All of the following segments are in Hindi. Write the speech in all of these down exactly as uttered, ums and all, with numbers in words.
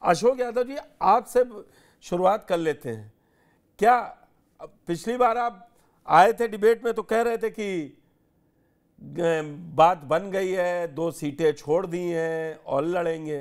अशोक यादव जी, आपसे शुरुआत कर लेते हैं। क्या पिछली बार आप आए थे डिबेट में तो कह रहे थे कि बात बन गई है, दो सीटें छोड़ दी हैं और लड़ेंगे?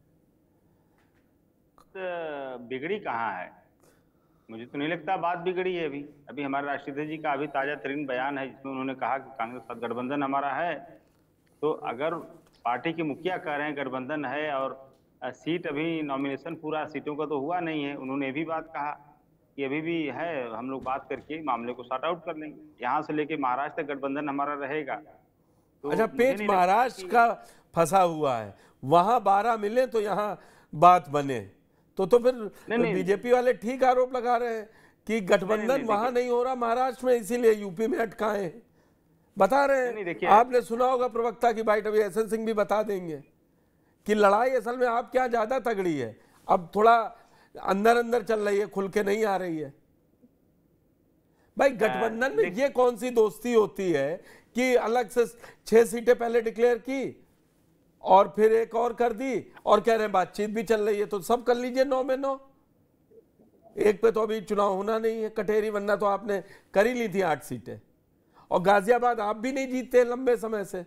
बिगड़ी कहाँ है? मुझे तो नहीं लगता बात बिगड़ी है। अभी अभी हमारे राष्ट्रपति जी का अभी ताजा तरीन बयान है जिसमें उन्होंने कहा कि कांग्रेस साथ गठबंधन हमारा है। तो अगर पार्टी के मुखिया कह रहे हैं गठबंधन है और सीट अभी नॉमिनेशन पूरा सीटों का तो हुआ नहीं है, उन्होंने ये भी बात कहा कि अभी भी है, हम लोग बात करके मामले को सॉर्ट आउट कर लेंगे। यहाँ से लेके महाराष्ट्र तक गठबंधन हमारा रहेगा। तो अच्छा, पेच महाराष्ट्र का फंसा हुआ है, वहां बारह मिले तो यहाँ बात बने, तो तो फिर बीजेपी वाले ठीक आरोप लगा रहे हैं कि गठबंधन वहां नहीं हो रहा महाराष्ट्र में, इसीलिए यूपी में अटकाए हैं। बता रहे हैं, आपने सुना होगा प्रवक्ता की बाइट, अभी एस एन सिंह भी बता देंगे कि लड़ाई असल में आप क्या ज्यादा तगड़ी है, अब थोड़ा अंदर अंदर चल रही है, खुल के नहीं आ रही है। भाई गठबंधन में ये कौन सी दोस्ती होती है कि अलग से छह सीटें पहले डिक्लेयर की और फिर एक और कर दी और कह रहे हैं बातचीत भी चल रही है, तो सब कर लीजिए नौ में नौ। एक पे तो अभी चुनाव होना नहीं है कटेरी, वरना तो आपने कर ही ली थी आठ सीटें, और गाजियाबाद आप भी नहीं जीतते लंबे समय से।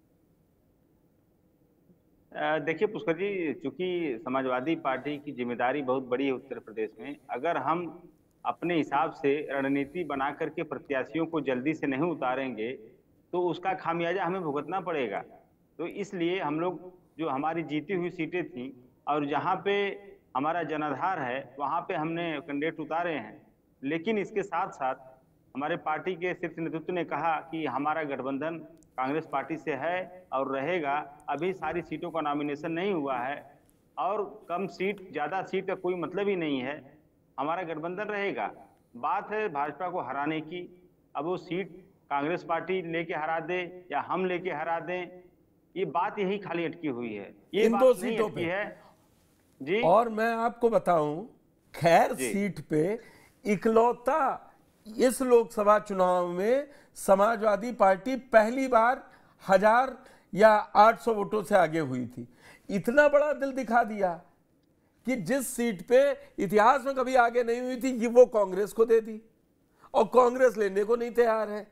देखिए पुष्कर जी, चूंकि समाजवादी पार्टी की जिम्मेदारी बहुत बड़ी है उत्तर प्रदेश में, अगर हम अपने हिसाब से रणनीति बना करके प्रत्याशियों को जल्दी से नहीं उतारेंगे तो उसका खामियाजा हमें भुगतना पड़ेगा। तो इसलिए हम लोग जो हमारी जीती हुई सीटें थी और जहाँ पे हमारा जनाधार है वहाँ पे हमने कैंडिडेट उतारे हैं, लेकिन इसके साथ साथ हमारे पार्टी के शीर्ष नेतृत्व ने कहा कि हमारा गठबंधन कांग्रेस पार्टी से है और रहेगा। अभी सारी सीटों का नॉमिनेशन नहीं हुआ है और कम सीट ज़्यादा सीट का कोई मतलब ही नहीं है, हमारा गठबंधन रहेगा। बात है भाजपा को हराने की, अब वो सीट कांग्रेस पार्टी लेके हरा दे या हम लेके हरा दें, ये बात यही खाली अटकी हुई है, ये इन बात दो नहीं सीटों अटकी पे है जी। और मैं आपको बताऊं, खैर सीट पे इकलौता इस लोकसभा चुनाव में समाजवादी पार्टी पहली बार हजार या आठ सौ वोटों से आगे हुई थी। इतना बड़ा दिल दिखा दिया कि जिस सीट पे इतिहास में कभी आगे नहीं हुई थी ये वो कांग्रेस को दे दी, और कांग्रेस लेने को नहीं तैयार है।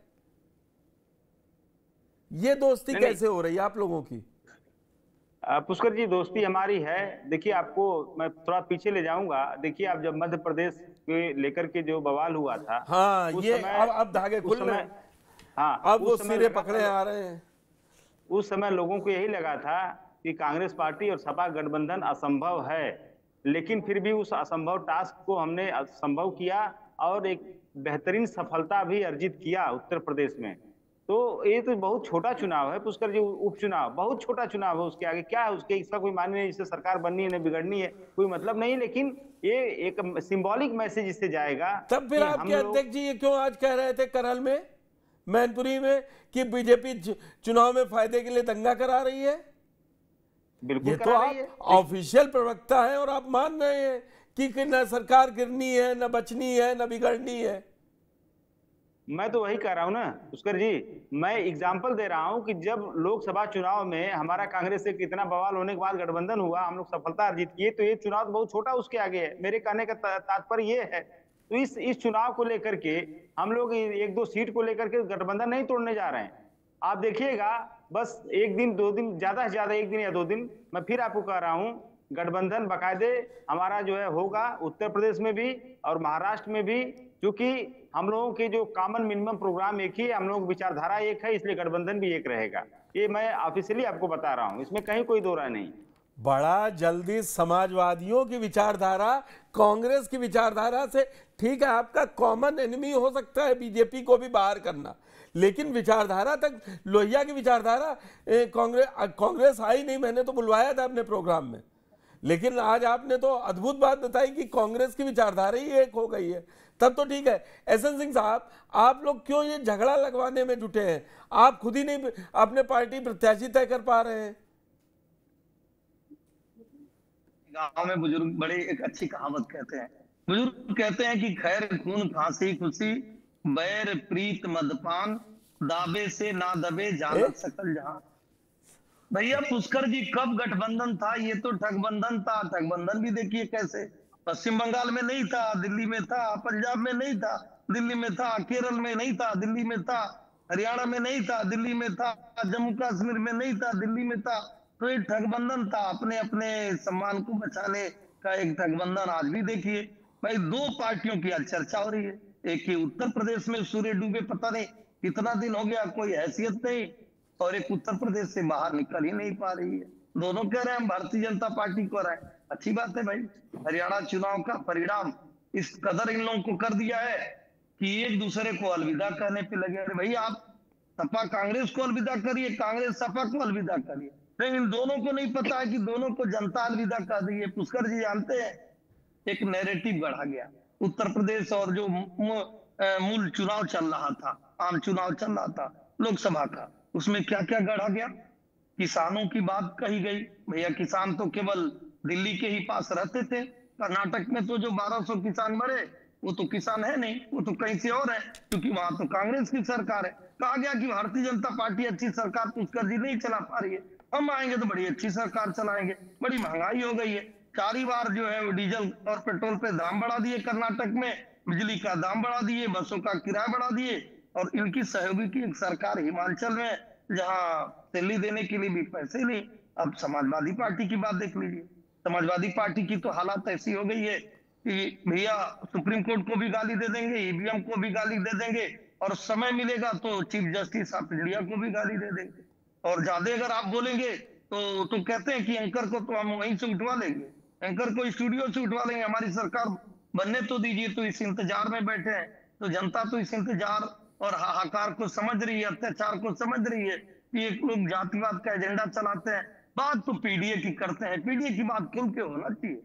ये दोस्ती नहीं, कैसे नहीं। हो रही है आप लोगों की? पुष्कर जी, दोस्ती हमारी है। देखिए आपको मैं थोड़ा पीछे ले जाऊंगा। देखिए आप जब मध्य प्रदेश के लेकर के जो बवाल हुआ था, हाँ, ये अब अब धागे खुल रहे हैं, हाँ अब वो सिरे पकड़े आ रहे हैं। उस समय लोगों को यही लगा था कि कांग्रेस पार्टी और सपा गठबंधन असंभव है, लेकिन फिर भी उस असंभव टास्क को हमने संभव किया और एक बेहतरीन सफलता भी अर्जित किया उत्तर प्रदेश में। तो ये तो बहुत छोटा चुनाव है पुष्कर जी, उपचुनाव बहुत छोटा चुनाव है, उसके आगे क्या है, उसके इसका कोई मायने नहीं, इससे सरकार बननी है न बिगड़नी है, कोई मतलब नहीं, लेकिन ये एक सिंबॉलिक मैसेज इससे जाएगा। तब फिर आपके अध्यक्ष जी ये क्यों आज कह रहे थे करहल में, मैनपुरी में, कि बीजेपी चुनाव में फायदे के लिए दंगा करा रही है? बिल्कुल ये तो आप ऑफिशियल प्रवक्ता है और आप मान रहे हैं कि न सरकार गिरनी है, न बचनी है, न बिगड़नी है। मैं तो वही कह रहा हूं ना पुष्कर जी, मैं एग्जाम्पल दे रहा हूं कि जब लोकसभा चुनाव में हमारा कांग्रेस से कितना बवाल होने के बाद गठबंधन हुआ, हम लोग सफलता अर्जित किए, तो ये चुनाव बहुत छोटा उसके आगे है। मेरे कहने का तात्पर्य ये है, तो इस इस चुनाव को लेकर के हम लोग एक दो सीट को लेकर के गठबंधन नहीं तोड़ने जा रहे हैं। आप देखिएगा, बस एक दिन दो दिन, ज्यादा से ज्यादा एक दिन या दो दिन, मैं फिर आपको कह रहा हूँ गठबंधन बाकायदे हमारा जो है होगा उत्तर प्रदेश में भी और महाराष्ट्र में भी, क्योंकि हम लोगों के जो कॉमन मिनिमम प्रोग्राम एक ही है, हम लोगों की विचारधारा एक है, इसलिए गठबंधन भी एक रहेगा। ये मैं ऑफिशियली आपको बता रहा हूं, इसमें कहीं कोई दो राय नहीं। बड़ा जल्दी समाजवादियों की विचारधारा कांग्रेस की विचारधारा से, ठीक है आपका कॉमन एनिमी हो सकता है बीजेपी को भी बाहर करना, लेकिन विचारधारा तक, लोहिया की विचारधारा कांग्रेस कांग्रेस आई नहीं। मैंने तो बुलवाया था अपने प्रोग्राम में, लेकिन आज आपने तो अद्भुत बात बताई कि कांग्रेस की विचारधारा ही एक हो गई है, तब तो ठीक है। एस एन सिंह साहब, आप लोग क्यों ये झगड़ा लगवाने में जुटे हैं? आप खुद ही नहीं अपने पार्टी प्रत्याशी तय कर पा रहे हैं। गांव में बुजुर्ग बड़े एक अच्छी कहावत कहते हैं, बुजुर्ग कहते हैं कि खैर खून फांसी खुशी बैर प्रीत मदपान दाबे से ना दबे जानत सकल जहां। भैया पुष्कर जी कब गठबंधन था? ये तो ठगबंधन था। ठगबंधन भी देखिए कैसे, पश्चिम बंगाल में नहीं था, दिल्ली में था, पंजाब में नहीं था, दिल्ली में था, केरल में नहीं था, दिल्ली में था, हरियाणा में नहीं था, दिल्ली में था, जम्मू कश्मीर में नहीं था, दिल्ली में था। तो ये ठगबंधन था, अपने अपने सम्मान को बचाने का एक ठगबंधन। आज भी देखिए भाई, दो पार्टियों की आज चर्चा हो रही है। एक ही उत्तर प्रदेश में सूर्य डूबे पता नहीं कितना दिन हो गया, कोई हैसियत नहीं, और एक उत्तर प्रदेश से बाहर निकल ही नहीं पा रही है। दोनों कह रहे हैं हम भारतीय जनता पार्टी को रहे। अच्छी बात है भाई, हरियाणा चुनाव का परिणाम इस कदर इन लोगों को कर दिया है कि एक दूसरे को अलविदा कहने पे लगे। अरे भाई, आप सपा कांग्रेस को अलविदा करिए, कांग्रेस सपा को अलविदा करिए, लेकिन इन दोनों को नहीं पता है कि दोनों को जनता अलविदा कर दी है। पुष्कर जी जानते हैं, एक नैरेटिव गढ़ा गया उत्तर प्रदेश, और जो मूल चुनाव चल रहा था, आम चुनाव चल रहा था लोकसभा का, उसमें क्या क्या गढ़ा गया? किसानों की बात कही गई। भैया किसान तो केवल दिल्ली के ही पास रहते थे, कर्नाटक में तो जो बारह सौ किसान मरे वो तो किसान है नहीं, वो तो कहीं से और है, क्योंकि वहां तो कांग्रेस की सरकार है। कहा गया कि भारतीय जनता पार्टी अच्छी सरकार पुष्कर जी नहीं चला पा रही है, हम आएंगे तो बड़ी अच्छी सरकार चलाएंगे। बड़ी महंगाई हो गई है, चार ही बार जो है डीजल और पेट्रोल पे दाम बढ़ा दिए, कर्नाटक में बिजली का दाम बढ़ा दिए, बसों का किराया बढ़ा दिए, और इनकी सहयोगी की एक सरकार हिमाचल में, जहां दिल्ली देने के लिए भी पैसे नहीं। अब समाजवादी पार्टी की बात देख लीजिए, समाजवादी पार्टी की तो हालत ऐसी हो गई है कि भैया सुप्रीम कोर्ट को भी गाली दे देंगे, ईवीएम को भी गाली दे देंगे, और समय मिलेगा तो चीफ जस्टिस ऑफ इंडिया को भी गाली दे देंगे। और ज्यादा अगर आप बोलेंगे तो तो कहते हैं कि एंकर को तो हम वहीं से उठवा लेंगे, एंकर को स्टूडियो से उठवा लेंगे, हमारी सरकार बनने तो दीजिए। तो इस इंतजार में बैठे हैं, तो जनता तो इस इंतजार और हाहाकार को समझ रही है, अत्याचार को समझ रही है कि एक लोग जातिवाद का एजेंडा चलाते हैं। बात तो पीडीए की करते हैं, पीडीए की बात खुल के होना चाहिए।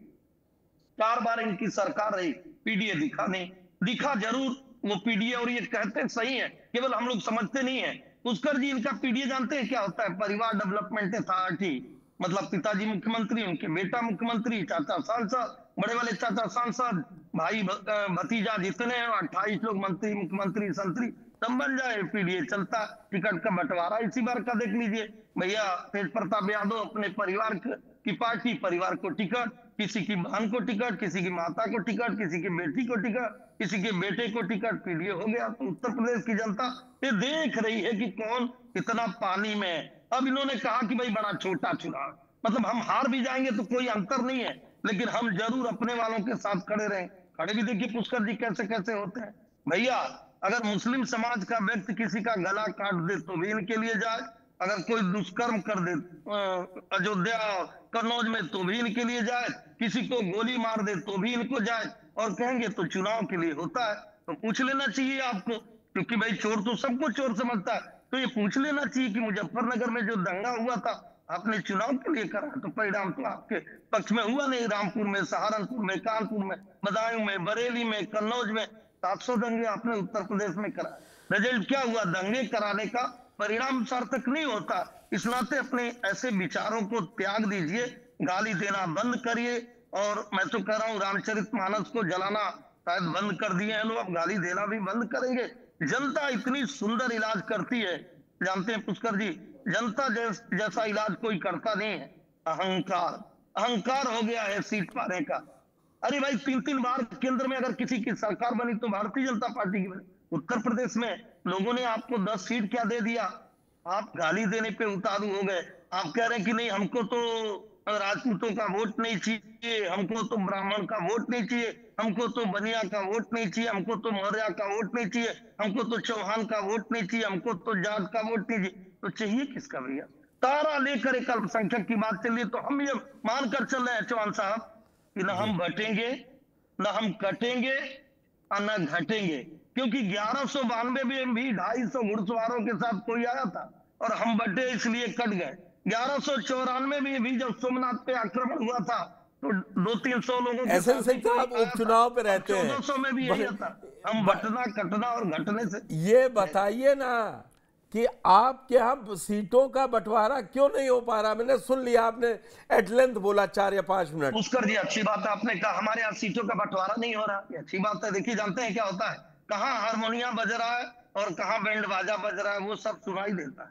चार बार इनकी सरकार रही, पीडीए दिखा नहीं, दिखा जरूर वो पीडीए, और ये कहते सही है, केवल हम लोग समझते नहीं है। पुष्कर जी, इनका पीडीए जानते हैं क्या होता है? परिवार डेवलपमेंट अथॉरिटी, मतलब पिताजी मुख्यमंत्री, उनके बेटा मुख्यमंत्री, चाचा सांसद, बड़े वाले चाचा सांसद, भाई भतीजा जितने हैं अट्ठाईस लोग मंत्री, मुख्यमंत्री, संतरी, सब बन जाए, पीडीए चलता। टिकट का बंटवारा इसी बार का देख लीजिए भैया, तेज प्रताप यादव अपने परिवार की पार्टी, परिवार को टिकट, किसी की बहन को टिकट, किसी की माता को टिकट, किसी की बेटी को टिकट, किसी के बेटे को टिकट, पीडीए हो गया। तो उत्तर प्रदेश की जनता ये देख रही है कि कौन कितना पानी में है। अब इन्होंने कहा कि भाई बड़ा छोटा चुनाव, मतलब हम हार भी जाएंगे तो कोई अंतर नहीं है, लेकिन हम जरूर अपने वालों के साथ खड़े रहें। खड़े भी देखिए पुष्कर जी कैसे कैसे होते हैं भैया। अगर मुस्लिम समाज का व्यक्ति किसी का गला काट दे तो भी इनके लिए जाए, अगर कोई दुष्कर्म कर दे अयोध्या कन्नौज में तो भी इनके लिए जाए, किसी को गोली मार दे तो भी इनको जाए, और कहेंगे तो चुनाव के लिए होता है। तो पूछ लेना चाहिए आपको, क्योंकि भाई चोर तो सबको चोर समझता है, तो ये पूछ लेना चाहिए कि मुजफ्फरनगर में जो दंगा हुआ था आपने चुनाव के लिए करा, तो परिणाम तो आपके पक्ष में हुआ नहीं। रामपुर में, सहारनपुर में, कानपुर में, बदायूं में, बरेली में, कन्नौज में सात सौ दंगे आपने उत्तर प्रदेश में करा। रिजल्ट क्या हुआ? दंगे कराने का परिणाम सार्थक नहीं होता। इस नाते अपने ऐसे विचारों को त्याग दीजिए, गाली देना बंद करिए। और मैं तो कह रहा हूँ रामचरितमानस को जलाना शायद बंद कर दिए हैं लोग, अब गाली देना भी बंद करेंगे। जनता इतनी सुंदर इलाज करती है, जानते हैं पुष्कर जी, जनता जैस, जैसा इलाज कोई करता नहीं है। अहंकार अहंकार हो गया है सीट पाने का। अरे भाई, तीन तीन बार केंद्र में अगर किसी की सरकार बनी तो भारतीय जनता पार्टी की बनी। उत्तर प्रदेश में लोगों ने आपको दस सीट क्या दे दिया, आप गाली देने पे उतारू हो गए। आप कह रहे हैं कि नहीं हमको तो राजपूतों का वोट नहीं चाहिए, हमको तो ब्राह्मण का वोट नहीं चाहिए, हमको तो बनिया का वोट नहीं चाहिए, हमको तो मौर्य का वोट नहीं चाहिए, हमको तो चौहान का वोट नहीं चाहिए, हमको तो जाट का वोट नहीं चाहिए। तो चाहिए किसका भैया? तारा लेकर एक अल्पसंख्यक की बात चल रही है, तो हम ये मानकर चल रहे हैं चौहान साहब कि न हम बटेंगे, न हम कटेंगे और न घटेंगे, क्योंकि ग्यारह सौ बानवे में भी ढाई सौ घुड़सवारों के साथ कोई आया था और हम बटे इसलिए कट गए। ग्यारह सौ चौरानवे में भी जब सोमनाथ पे आक्रमण हुआ था तो दो तीन सौ लोगों के ऐसे से आप उपचुनाव पे रहते हैं, चौदह सौ में भी यही था। हम बटना कटना और घटने से ये बताइए ना कि आपके यहाँ सीटों का बंटवारा क्यों नहीं हो पा रहा? मैंने सुन लिया, आपने एट लेंथ बोला चार या पांच मिनट। पुष्कर जी अच्छी बात है, आपने कहा हमारे यहाँ सीटों का बंटवारा नहीं हो रहा, ये अच्छी बात है। देखिए जानते हैं क्या होता है, कहाँ हारमोनियम बज रहा है और कहाँ बैंड बाजा बज रहा है वो सब सुनाई देता है।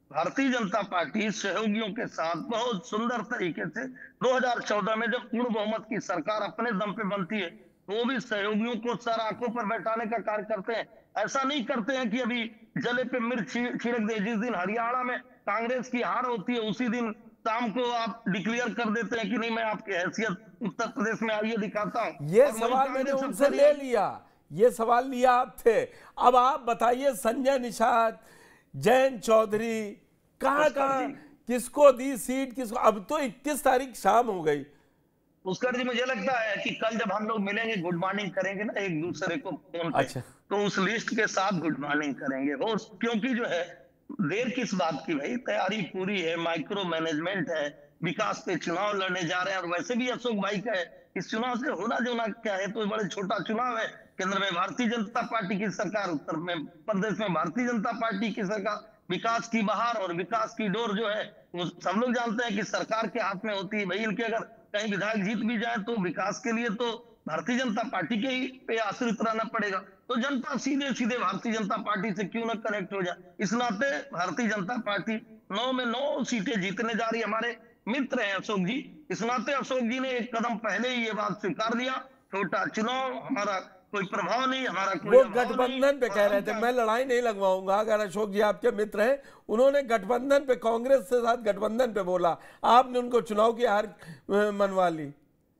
भारतीय जनता पार्टी सहयोगियों के साथ बहुत सुंदर तरीके से दो हज़ार चौदह में जब पूर्ण बहुमत की सरकार अपने दम पे बनती है तो वो भी सहयोगियों को सर आंखों पर बैठाने का कार्य करते हैं। ऐसा नहीं करते हैं कि अभी जले पे मिर्च छिड़क दे। जिस दिन हरियाणा में कांग्रेस की हार होती है उसी दिन शाम को आप डिक्लेयर कर देते हैं कि नहीं मैं आपकी हैसियत उत्तर प्रदेश में आइए दिखाता हूँ। ये सवाल मैंने उनसे ले लिया, ये सवाल लिया आप थे। अब आप बताइए संजय निषाद, जयंत चौधरी कहां कहां किसको दी सीट, किसको? अब तो इक्कीस तारीख शाम हो गई। पुष्कर जी मुझे लगता है कि कल जब हम लोग मिलेंगे गुड मॉर्निंग करेंगे ना एक दूसरे को फोन पे, अच्छा। तो उस लिस्ट के साथ गुड मॉर्निंग करेंगे वो, क्योंकि जो है देर किस बात की भाई, तैयारी पूरी है, माइक्रो मैनेजमेंट है, विकास पे चुनाव लड़ने जा रहे हैं। और वैसे भी अशोक भाई का है इस चुनाव से होना जो ना क्या है, तो बड़े छोटा चुनाव है। केंद्र में भारतीय जनता पार्टी की सरकार, उत्तर में प्रदेश में भारतीय जनता पार्टी की सरकार, विकास की बहार और विकास की डोर जो है वो सब लोग जानते हैं कि सरकार के हाथ में होती है। भाई इनके अगर कहीं विधायक जीत भी जाए तो विकास के लिए तो भारतीय जनता पार्टी के ही पे आश्रित रहना पड़ेगा। तो जनता सीधे सीधे भारतीय जनता पार्टी से क्यों ना कनेक्ट हो जाए। इस नाते भारतीय जनता पार्टी नौ में नौ सीटें जीतने जा रही है। हमारे मित्र हैं अशोक जी, इस नाते अशोक जी ने एक कदम पहले ही ये बात स्वीकार लिया, छोटा चुनाव, हमारा कोई प्रभाव नहीं, हमारा कोई वो गठबंधन पे कह रहे थे मैं लड़ाई नहीं लगवाऊंगा। अगर अशोक जी आपके मित्र हैं, उन्होंने गठबंधन पे, कांग्रेस के साथ गठबंधन पे बोला, आपने उनको चुनाव की हार मनवा ली।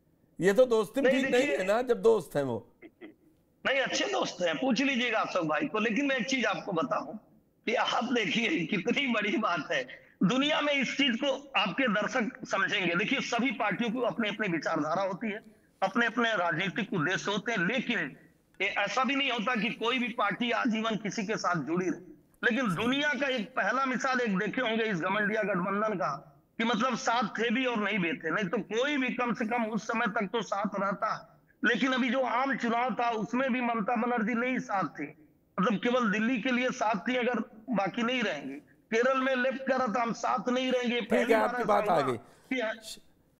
ये तो दोस्ती ठीक नहीं है ना, जब दोस्त हैं वो। नहीं, अच्छे दोस्त हैं, पूछ लीजिएगा अशोक भाई को। लेकिन मैं एक चीज आपको बताऊं कि आप देखिए कितनी बड़ी बात है, दुनिया में इस चीज को आपके दर्शक समझेंगे। देखिए सभी पार्टियों को अपनी अपनी विचारधारा होती है, अपने अपने राजनीतिक उद्देश्य होते हैं, लेकिन ये ऐसा भी नहीं होता कि कोई भी पार्टी आजीवन किसी के साथ जुड़ी रहे। लेकिन दुनिया का एक पहला मिसाल एक देखे होंगे इस घमंडिया गठबंधन का, कि मतलब साथ थे भी और नहीं भी थे। नहीं तो कोई भी कम से कम उस समय तक तो साथ रहता है। लेकिन अभी जो आम चुनाव था उसमें भी ममता बनर्जी नहीं साथ थी, मतलब केवल दिल्ली के लिए साथ थी, अगर बाकी नहीं रहेंगे। केरल में लेफ्ट कर रहा था हम साथ नहीं रहेंगे। ठीक है, आपकी बात आ गई।